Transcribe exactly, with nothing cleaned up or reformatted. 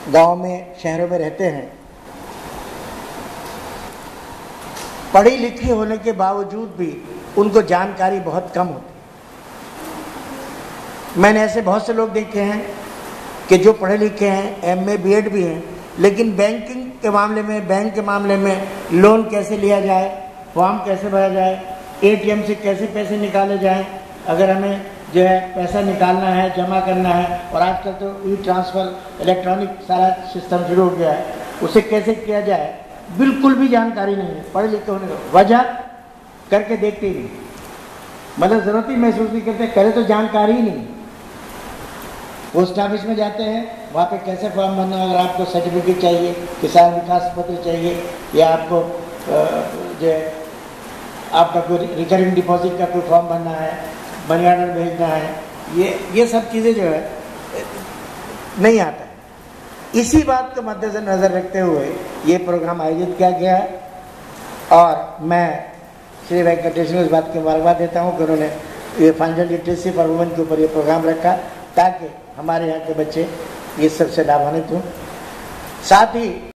गांव में, शहरों में रहते हैं, पढ़ी लिखी होने के बावजूद भी उनको जानकारी बहुत कम होती है। मैंने ऐसे बहुत से लोग देखे हैं कि जो पढ़े लिखे हैं, एम ए बी एड भी हैं, लेकिन बैंकिंग के मामले में, बैंक के मामले में लोन कैसे लिया जाए, फॉर्म कैसे भरा जाए, ए टी एम से कैसे पैसे निकाले जाएं, अगर हमें जो है पैसा निकालना है, जमा करना है, और आजकल तो ई ट्रांसफ़र, इलेक्ट्रॉनिक सारा सिस्टम शुरू हो गया है, उसे कैसे किया जाए, बिल्कुल भी जानकारी नहीं है। पढ़े लिखे होने का वजह करके देखते ही नहीं, मतलब ज़रूरत ही महसूस नहीं करते, करे तो जानकारी ही नहीं। पोस्ट ऑफिस में जाते हैं, वहाँ पे कैसे फॉर्म भरना है, अगर आपको सर्टिफिकेट चाहिए, किसान विकास पत्र चाहिए, या आपको जो आपका कोई रिकरिंग डिपॉजिट का कोई फॉर्म भरना है, मनी ऑर्डर भेजना है, ये ये सब चीज़ें जो है नहीं आता है। इसी बात को मद्देनजर रखते हुए ये प्रोग्राम आयोजित किया गया है, और मैं श्री वेंकटेश को इस बात की मुबारकबाद देता हूँ कि उन्होंने ये फाइनेंशियल लिटरेसी फॉर वुमेन के ऊपर ये प्रोग्राम रखा, ताकि हमारे यहाँ के बच्चे इस सबसे लाभान्वित हों। साथ ही